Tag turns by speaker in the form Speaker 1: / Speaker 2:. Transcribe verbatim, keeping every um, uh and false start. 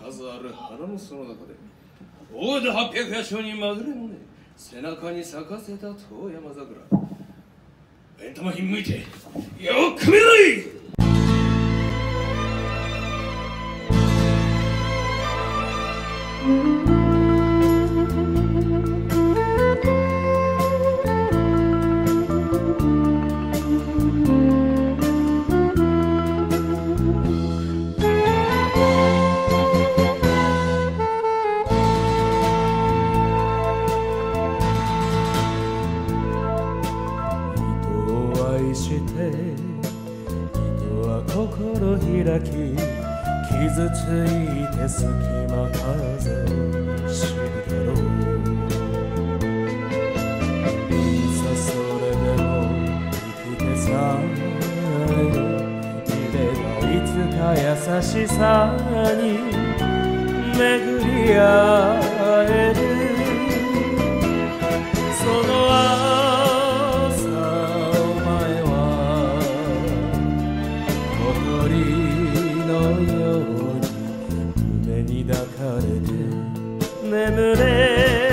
Speaker 1: 数ある花のその中で大田八百夜町にまぐれもね背中に咲かせた遠山桜目ん玉ひん向いてよく見ない。
Speaker 2: 人は心開き傷ついて隙間風知るだろう。いざそれでも生きてさえいればいつか優しさに巡り合える。その抱かれて眠れ